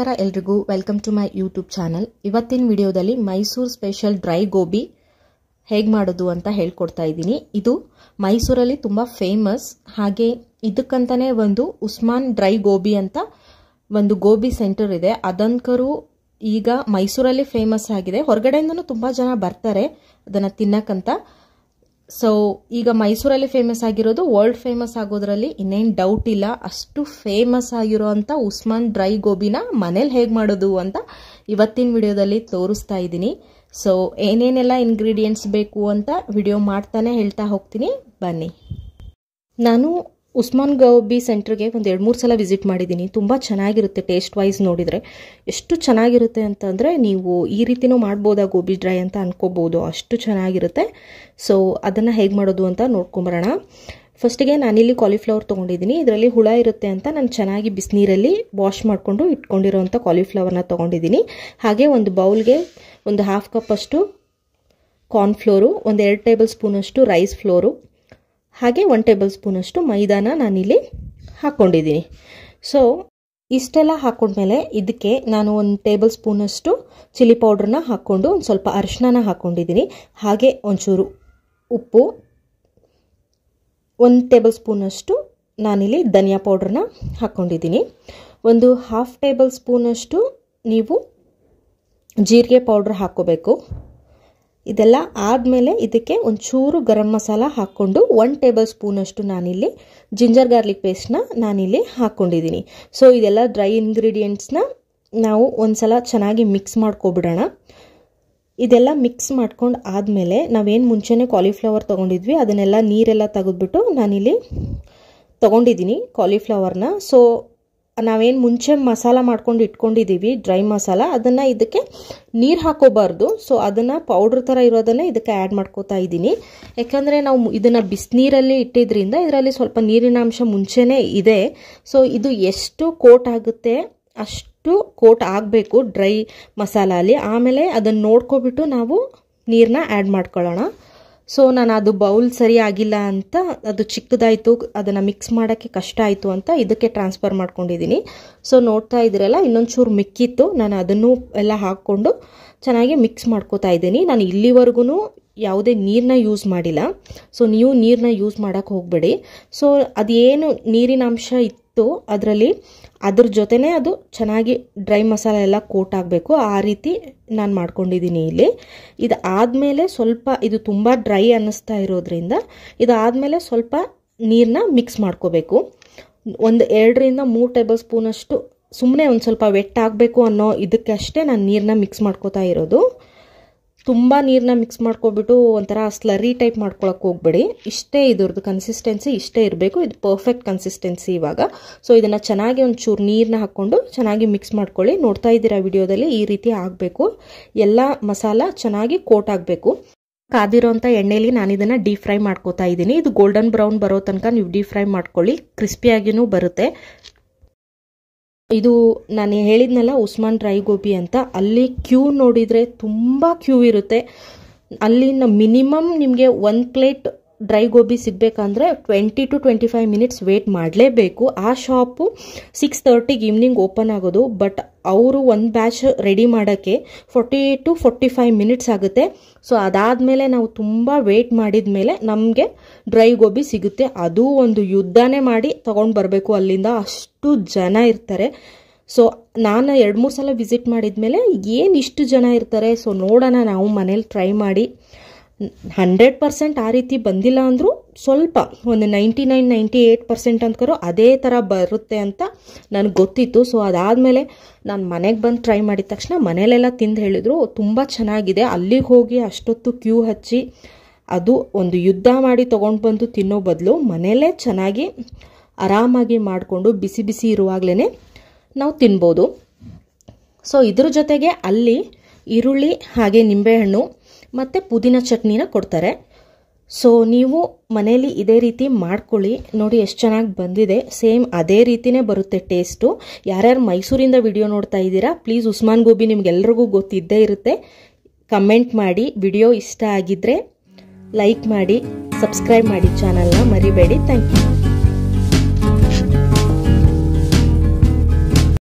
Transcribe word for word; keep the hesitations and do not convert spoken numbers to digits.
ನಮಸ್ಕಾರ ಎಲ್ರಿಗೂ welcome to my YouTube channel. ಇವತ್ತಿನ ವಿಡಿಯೋದಲ್ಲಿ ಮೈಸೂರು ಸ್ಪೆಷಲ್ ಡ್ರೈ ಗೋಬಿ ಹೇಗೆ ಮಾಡೋದು ಅಂತ ಹೇಳ್ಕೊಡ್ತಾ ಇದ್ದೀನಿ. ಇದು ಮೈಸೂರಲ್ಲಿ ತುಂಬ ಫೇಮಸ್. ಹಾಗೆ ಇದಕ್ಕಂತಾನೆ ಒಂದು ಉಸ್ಮಾನ್ ಡ್ರೈ ಗೋಬಿ ಅಂತ ಒಂದು ಗೋಬಿ ಸೆಂಟರ್ ಇದೆ. ಅದಂಕರು ಈಗ ಮೈಸೂರಲ್ಲಿ ಫೇಮಸ್ ಆಗಿದೆ. ಹೊರಗಡೆಯಿಂದನೂ ತುಂಬ ಜನ ಬರ್ತಾರೆ ಅದನ್ನು ತಿನ್ನಕ್ಕಂತ. ಸೊ ಈಗ ಮೈಸೂರಲ್ಲಿ ಫೇಮಸ್ ಆಗಿರೋದು ವರ್ಲ್ಡ್ ಫೇಮಸ್ ಆಗೋದ್ರಲ್ಲಿ ಇನ್ನೇನು ಡೌಟ್ ಇಲ್ಲ. ಅಷ್ಟು ಫೇಮಸ್ ಆಗಿರೋ ಅಂತ ಉಸ್ಮಾನ್ ಡ್ರೈ ಗೋಬಿನ ಮನೇಲಿ ಹೇಗೆ ಮಾಡೋದು ಅಂತ ಇವತ್ತಿನ ವಿಡಿಯೋದಲ್ಲಿ ತೋರಿಸ್ತಾ ಇದ್ದೀನಿ. ಸೊ ಏನೇನೆಲ್ಲ ಇಂಗ್ರೀಡಿಯೆಂಟ್ಸ್ ಬೇಕು ಅಂತ ವಿಡಿಯೋ ಮಾಡ್ತಾನೆ ಹೇಳ್ತಾ ಹೋಗ್ತೀನಿ, ಬನ್ನಿ. ನಾನು ಉಸ್ಮಾನ್ ಗೋಬಿ ಸೆಂಟರ್ಗೆ ಒಂದು ಎರಡು ಮೂರು ಸಲ ವಿಸಿಟ್ ಮಾಡಿದ್ದೀನಿ. ತುಂಬ ಚೆನ್ನಾಗಿರುತ್ತೆ. ಟೇಸ್ಟ್ ವೈಸ್ ನೋಡಿದರೆ ಎಷ್ಟು ಚೆನ್ನಾಗಿರುತ್ತೆ ಅಂತಂದರೆ ನೀವು ಈ ರೀತಿನೂ ಮಾಡ್ಬೋದಾ ಗೋಬಿ ಡ್ರೈ ಅಂತ ಅನ್ಕೋಬೋದು, ಅಷ್ಟು ಚೆನ್ನಾಗಿರುತ್ತೆ. ಸೊ ಅದನ್ನು ಹೇಗೆ ಮಾಡೋದು ಅಂತ ನೋಡ್ಕೊಂಬರೋಣ. ಫಸ್ಟಿಗೆ ನಾನಿಲ್ಲಿ ಕಾಲಿಫ್ಲವರ್ ತೊಗೊಂಡಿದ್ದೀನಿ. ಇದರಲ್ಲಿ ಹುಳ ಇರುತ್ತೆ ಅಂತ ನಾನು ಚೆನ್ನಾಗಿ ಬಿಸಿನೀರಲ್ಲಿ ವಾಶ್ ಮಾಡಿಕೊಂಡು ಇಟ್ಕೊಂಡಿರೋಂಥ ಕಾಲಿಫ್ಲವರ್ನ ತೊಗೊಂಡಿದ್ದೀನಿ. ಹಾಗೆ ಒಂದು ಬೌಲ್ಗೆ ಒಂದು ಹಾಫ್ ಕಪ್ ಅಷ್ಟು ಕಾರ್ನ್ಫ್ಲೋರು, ಒಂದು ಎರಡು ಟೇಬಲ್ ಸ್ಪೂನಷ್ಟು ರೈಸ್ ಫ್ಲೋರು, ಹಾಗೆ ಒನ್ ಟೇಬಲ್ ಸ್ಪೂನಷ್ಟು ಮೈದಾನ ನಾನಿಲ್ಲಿ ಹಾಕ್ಕೊಂಡಿದ್ದೀನಿ. ಸೊ ಇಷ್ಟೆಲ್ಲ ಹಾಕ್ಕೊಂಡ್ಮೇಲೆ ಇದಕ್ಕೆ ನಾನು ಒಂದು ಟೇಬಲ್ ಸ್ಪೂನಷ್ಟು ಚಿಲ್ಲಿ ಪೌಡ್ರನ್ನ ಹಾಕ್ಕೊಂಡು ಒಂದು ಸ್ವಲ್ಪ ಅರಿಶಿನ ಹಾಕ್ಕೊಂಡಿದ್ದೀನಿ. ಹಾಗೆ ಒಂಚೂರು ಉಪ್ಪು, ಒಂದು ಟೇಬಲ್ ಸ್ಪೂನಷ್ಟು ನಾನಿಲ್ಲಿ ಧನಿಯಾ ಪೌಡ್ರನ್ನ ಹಾಕ್ಕೊಂಡಿದ್ದೀನಿ. ಒಂದು ಹಾಫ್ ಟೇಬಲ್ ಸ್ಪೂನಷ್ಟು ನೀವು ಜೀರಿಗೆ ಪೌಡ್ರ್ ಹಾಕ್ಕೋಬೇಕು. ಇದೆಲ್ಲ ಆದಮೇಲೆ ಇದಕ್ಕೆ ಒಂಚೂರು ಗರಂ ಮಸಾಲ ಹಾಕ್ಕೊಂಡು ಒನ್ ಟೇಬಲ್ ಸ್ಪೂನಷ್ಟು ನಾನಿಲ್ಲಿ ಜಿಂಜರ್ ಗಾರ್ಲಿಕ್ ಪೇಸ್ಟ್ನ ನಾನಿಲ್ಲಿ ಹಾಕ್ಕೊಂಡಿದ್ದೀನಿ. ಸೊ ಇದೆಲ್ಲ ಡ್ರೈ ಇಂಗ್ರೀಡಿಯೆಂಟ್ಸ್ನ ನಾವು ಒಂದ್ಸಲ ಚೆನ್ನಾಗಿ ಮಿಕ್ಸ್ ಮಾಡ್ಕೊಬಿಡೋಣ. ಇದೆಲ್ಲ ಮಿಕ್ಸ್ ಮಾಡ್ಕೊಂಡು ಆದಮೇಲೆ ನಾವೇನು ಮುಂಚೆನೇ ಕಾಲಿಫ್ಲವರ್ ತೊಗೊಂಡಿದ್ವಿ ಅದನ್ನೆಲ್ಲ ನೀರೆಲ್ಲ ತೆಗೆದ್ಬಿಟ್ಟು ನಾನಿಲ್ಲಿ ತೊಗೊಂಡಿದ್ದೀನಿ ಕಾಲಿಫ್ಲವರ್ನ. ಸೊ ನಾವೇನು ಮುಂಚೆ ಮಸಾಲ ಮಾಡ್ಕೊಂಡು ಇಟ್ಕೊಂಡಿದ್ದೀವಿ ಡ್ರೈ ಮಸಾಲ, ಅದನ್ನು ಇದಕ್ಕೆ ನೀರು ಹಾಕೋಬಾರ್ದು. ಸೊ ಅದನ್ನು ಪೌಡ್ರ್ ಥರ ಇರೋದನ್ನೇ ಇದಕ್ಕೆ ಆ್ಯಡ್ ಮಾಡ್ಕೋತಾ ಇದ್ದೀನಿ. ಯಾಕಂದರೆ ನಾವು ಇದನ್ನು ಬಿಸಿನೀರಲ್ಲಿ ಇಟ್ಟಿದ್ರಿಂದ ಇದರಲ್ಲಿ ಸ್ವಲ್ಪ ನೀರಿನ ಅಂಶ ಮುಂಚೆನೇ ಇದೆ. ಸೊ ಇದು ಎಷ್ಟು ಕೋಟ್ ಆಗುತ್ತೆ ಅಷ್ಟು ಕೋಟ್ ಆಗಬೇಕು ಡ್ರೈ ಮಸಾಲ ಅಲ್ಲಿ. ಆಮೇಲೆ ಅದನ್ನು ನೋಡ್ಕೊಬಿಟ್ಟು ನಾವು ನೀರನ್ನ ಆ್ಯಡ್ ಮಾಡ್ಕೊಳ್ಳೋಣ. ಸೊ ನಾನು ಅದು ಬೌಲ್ ಸರಿ ಆಗಿಲ್ಲ ಅಂತ, ಅದು ಚಿಕ್ಕದಾಯಿತು, ಅದನ್ನು ಮಿಕ್ಸ್ ಮಾಡೋಕ್ಕೆ ಕಷ್ಟ ಆಯಿತು ಅಂತ ಇದಕ್ಕೆ ಟ್ರಾನ್ಸ್ಫರ್ ಮಾಡ್ಕೊಂಡಿದ್ದೀನಿ. ಸೊ ನೋಡ್ತಾ ಇದ್ದೀರಲ್ಲ, ಇನ್ನೊಂದು ಮಿಕ್ಕಿತ್ತು, ನಾನು ಅದನ್ನು ಎಲ್ಲ ಹಾಕ್ಕೊಂಡು ಚೆನ್ನಾಗಿ ಮಿಕ್ಸ್ ಮಾಡ್ಕೋತಾ ಇದ್ದೀನಿ. ನಾನು ಇಲ್ಲಿವರೆಗೂ ಯಾವುದೇ ನೀರನ್ನ ಯೂಸ್ ಮಾಡಿಲ್ಲ. ಸೊ ನೀವು ನೀರನ್ನ ಯೂಸ್ ಮಾಡೋಕ್ಕೆ ಹೋಗಬೇಡಿ. ಸೊ ಅದೇನು ನೀರಿನ ಅಂಶ ಇತ್ತು ಅದರಲ್ಲಿ ಅದ್ರ ಜೊತೆನೇ ಅದು ಚೆನ್ನಾಗಿ ಡ್ರೈ ಮಸಾಲ ಎಲ್ಲ ಕೋಟ್ ಆಗಬೇಕು. ಆ ರೀತಿ ನಾನು ಮಾಡ್ಕೊಂಡಿದ್ದೀನಿ ಇಲ್ಲಿ. ಇದು ಆದಮೇಲೆ ಸ್ವಲ್ಪ ಇದು ತುಂಬ ಡ್ರೈ ಅನ್ನಿಸ್ತಾ ಇರೋದ್ರಿಂದ ಇದಾದಮೇಲೆ ಸ್ವಲ್ಪ ನೀರನ್ನ ಮಿಕ್ಸ್ ಮಾಡ್ಕೋಬೇಕು. ಒಂದು ಎರಡರಿಂದ ಮೂರು ಟೇಬಲ್ ಸ್ಪೂನಷ್ಟು ಸುಮ್ಮನೆ ಒಂದು ಸ್ವಲ್ಪ ವೆಟ್ ಆಗಬೇಕು ಅನ್ನೋ ಇದಕ್ಕೆ ಅಷ್ಟೇ ನಾನು ನೀರನ್ನ ಮಿಕ್ಸ್ ಮಾಡ್ಕೋತಾ ಇರೋದು. ತುಂಬ ನೀರನ್ನ ಮಿಕ್ಸ್ ಮಾಡ್ಕೊಬಿಟ್ಟು ಒಂಥರ ಸ್ಲರಿ ಟೈಪ್ ಮಾಡ್ಕೊಳಕ್ಕೆ ಹೋಗ್ಬೇಡಿ. ಇಷ್ಟೇ ಇದ್ರದ್ದು ಕನ್ಸಿಸ್ಟೆನ್ಸಿ ಇಷ್ಟೇ ಇರಬೇಕು. ಇದು ಪರ್ಫೆಕ್ಟ್ ಕನ್ಸಿಸ್ಟೆನ್ಸಿ ಇವಾಗ. ಸೊ ಇದನ್ನು ಚೆನ್ನಾಗಿ ಒಂಚೂರು ನೀರನ್ನ ಹಾಕ್ಕೊಂಡು ಚೆನ್ನಾಗಿ ಮಿಕ್ಸ್ ಮಾಡ್ಕೊಳ್ಳಿ. ನೋಡ್ತಾ ಇದ್ದೀರಾ ವಿಡಿಯೋದಲ್ಲಿ ಈ ರೀತಿ ಆಗಬೇಕು. ಎಲ್ಲ ಮಸಾಲ ಚೆನ್ನಾಗಿ ಕೋಟ್ ಆಗಬೇಕು. ಕಾದಿರೋಂಥ ಎಣ್ಣೆಲಿ ನಾನು ಇದನ್ನು ಡೀಪ್ ಫ್ರೈ ಮಾಡ್ಕೋತಾ ಇದ್ದೀನಿ. ಇದು ಗೋಲ್ಡನ್ ಬ್ರೌನ್ ಬರೋ ತನಕ ನೀವು ಡೀಪ್ ಫ್ರೈ ಮಾಡ್ಕೊಳ್ಳಿ, ಕ್ರಿಸ್ಪಿಯಾಗಿನೂ ಬರುತ್ತೆ. ಇದು ನಾನು ಹೇಳಿದ್ನಲ್ಲ ಉಸ್ಮಾನ್ ಡ್ರೈ ಗೋಬಿ ಅಂತ, ಅಲ್ಲಿ ಕ್ಯೂ ನೋಡಿದರೆ ತುಂಬ ಕ್ಯೂ ಇರುತ್ತೆ. ಅಲ್ಲಿನ ಮಿನಿಮಮ್ ನಿಮಗೆ ಒಂದು ಪ್ಲೇಟ್ ಡ್ರೈ ಗೋಬಿ ಸಿಗಬೇಕಂದ್ರೆ twenty two twenty five minutes wait ಮಾಡಲೇಬೇಕು. ಆ ಶಾಪು ಸಿಕ್ಸ್ ತರ್ಟಿಗೆ ಈವ್ನಿಂಗ್ ಓಪನ್ ಆಗೋದು, ಬಟ್ ಅವರು ಒಂದು ಬ್ಯಾಚ್ ರೆಡಿ ಮಾಡೋಕ್ಕೆ forty two forty five minutes ಆಗುತ್ತೆ. ಸೊ ಅದಾದಮೇಲೆ ನಾವು ತುಂಬ ವೇಟ್ ಮಾಡಿದ ಮೇಲೆ ನಮಗೆ ಡ್ರೈ ಗೋಬಿ ಸಿಗುತ್ತೆ. ಅದು ಒಂದು ಯುದ್ಧನೇ ಮಾಡಿ ತೊಗೊಂಡು ಬರಬೇಕು ಅಲ್ಲಿಂದ, ಅಷ್ಟು ಜನ ಇರ್ತಾರೆ. ಸೊ ನಾನು ಎರಡು ಮೂರು ಸಲ ವಿಸಿಟ್ ಮಾಡಿದ್ಮೇಲೆ ಏನು ಇಷ್ಟು ಜನ ಇರ್ತಾರೆ. ಸೊ ನೋಡೋಣ, ನಾವು ಮನೇಲಿ ಟ್ರೈ ಮಾಡಿ ಹಂಡ್ರೆಡ್ ಪರ್ಸೆಂಟ್ ಆ ರೀತಿ ಬಂದಿಲ್ಲ ಅಂದರೂ ಸ್ವಲ್ಪ ಒಂದು ninety nine ninety eight percent ಅಂದ್ಕರೋ ಅದೇ ಥರ ಬರುತ್ತೆ ಅಂತ ನನಗೆ ಗೊತ್ತಿತ್ತು. ಸೊ ಅದಾದಮೇಲೆ ನಾನು ಮನೆಗೆ ಬಂದು ಟ್ರೈ ಮಾಡಿದ ತಕ್ಷಣ ಮನೇಲೆಲ್ಲ ತಿಂದು ಹೇಳಿದ್ರು ತುಂಬ ಚೆನ್ನಾಗಿದೆ. ಅಲ್ಲಿಗೆ ಹೋಗಿ ಅಷ್ಟೊತ್ತು ಕ್ಯೂ ಹಚ್ಚಿ ಅದು ಒಂದು ಯುದ್ಧ ಮಾಡಿ ತೊಗೊಂಡು ಬಂದು ತಿನ್ನೋ ಬದಲು ಮನೆಯಲ್ಲೇ ಚೆನ್ನಾಗಿ ಆರಾಮಾಗಿ ಮಾಡಿಕೊಂಡು ಬಿಸಿ ಬಿಸಿ ಇರುವಾಗಲೇ ನಾವು ತಿನ್ಬೋದು. ಸೊ ಇದ್ರ ಜೊತೆಗೆ ಅಲ್ಲಿ ಈರುಳ್ಳಿ ಹಾಗೆ ನಿಂಬೆಹಣ್ಣು ಮತ್ತು ಪುದೀನ ಚಟ್ನಿನ ಕೊಡ್ತಾರೆ. ಸೊ ನೀವು ಮನೇಲಿ ಇದೇ ರೀತಿ ಮಾಡ್ಕೊಳ್ಳಿ. ನೋಡಿ ಎಷ್ಟು ಚೆನ್ನಾಗಿ ಬಂದಿದೆ. ಸೇಮ್ ಅದೇ ರೀತಿನೇ ಬರುತ್ತೆ ಟೇಸ್ಟು. ಯಾರ್ಯಾರು ಮೈಸೂರಿಂದ ವಿಡಿಯೋ ನೋಡ್ತಾ ಇದ್ದೀರಾ ಪ್ಲೀಸ್ ಉಸ್ಮಾನ್ ಗೋಬಿ ನಿಮ್ಗೆಲ್ರಿಗೂ ಗೊತ್ತಿದ್ದೇ ಇರುತ್ತೆ. ಕಮೆಂಟ್ ಮಾಡಿ. ವಿಡಿಯೋ ಇಷ್ಟ ಆಗಿದ್ದರೆ ಲೈಕ್ ಮಾಡಿ, ಸಬ್ಸ್ಕ್ರೈಬ್ ಮಾಡಿ ಚಾನಲ್ನ ಮರಿಬೇಡಿ. Thank you.